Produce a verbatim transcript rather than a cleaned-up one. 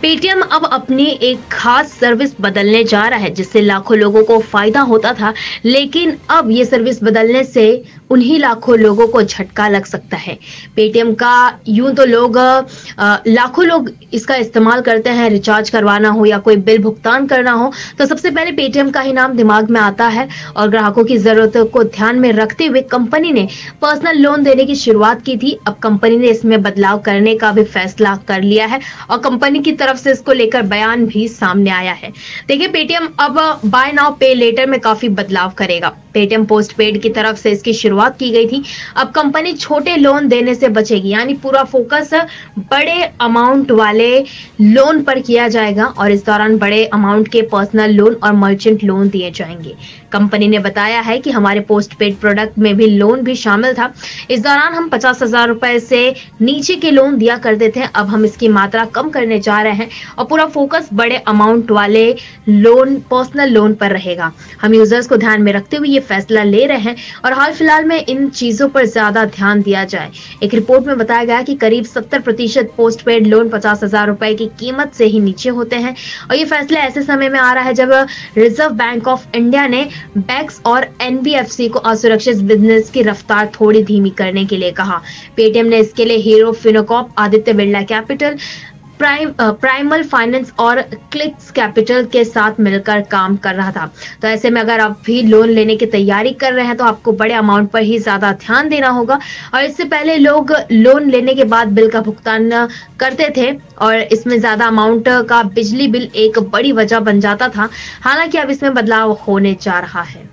Paytm अब अपनी एक खास सर्विस बदलने जा रहा है जिससे लाखों लोगं को फायदा होता था। लेकिन अब ये सर्विस बदलने से उन्हीं लाखों लोगों को झटका लग सकता है। पेटीएम का यूं तो लोग अ, लाखों लोग इसका इस्तेमाल करते हैं, रिचार्ज करवाना हो या कोई बिल भुगतान करना हो तो सबसे पहले पेटीएम का ही नाम दिमाग में आता है। और ग्राहकों की जरूरत को ध्यान में रखते हुए कंपनी ने पर्सनल लोन देने की शुरुआत की थी। अब कंपनी ने इसमें बदलाव करने का भी फैसला कर लिया है और कंपनी की तरफ से इसको लेकर बयान भी सामने आया है। देखिए, पेटीएम अब बाय नाउ पे लेटर में काफी बदलाव करेगा। पेटीएम पोस्ट पेड की तरफ से इसकी शुरुआत की गई थी। अब कंपनी छोटे लोन देने से बचेगी, यानी पूरा फोकस बड़े अमाउंट वाले लोन पर किया जाएगा और इस दौरान बड़े अमाउंट के पर्सनल लोन और मर्चेंट लोन दिए जाएंगे। कंपनी ने बताया है कि हमारे पोस्ट पेड प्रोडक्ट में भी लोन भी शामिल था। इस दौरान हम पचास हजार रुपए से नीचे के लोन दिया करते थे, अब हम इसकी मात्रा कम करने जा रहे हैं और पूरा फोकस बड़े अमाउंट वाले लोन, पर्सनल लोन पर रहेगा। हम यूजर्स को ध्यान में रखते हुए ये फैसला ले रहे हैं और हाल फिलहाल में इन चीजों पर ज्यादा ध्यान दिया जाए। एक रिपोर्ट में बताया गया कि करीब सत्तर प्रतिशत पोस्ट पेड लोन पचास हजार रुपए की कीमत से ही नीचे होते हैं और ये फैसला ऐसे समय में आ रहा है जब रिजर्व बैंक ऑफ इंडिया ने बैंक्स और एनबीएफसी को असुरक्षित बिजनेस की रफ्तार थोड़ी धीमी करने के लिए कहा। पेटीएम ने इसके लिए Hero FinCorp, Aditya Birla capital, prime Piramal finance और क्लिक्स कैपिटल के साथ मिलकर काम कर रहा था। तो ऐसे में अगर आप भी लोन लेने की तैयारी कर रहे हैं तो आपको बड़े अमाउंट पर ही ज्यादा ध्यान देना होगा। और इससे पहले लोग लोन लेने के बाद बिल का भुगतान करते थे और इसमें ज्यादा अमाउंट का बिजली बिल एक बड़ी वजह बन जाता था। हालांकि अब इसमें बदलाव होने जा रहा है।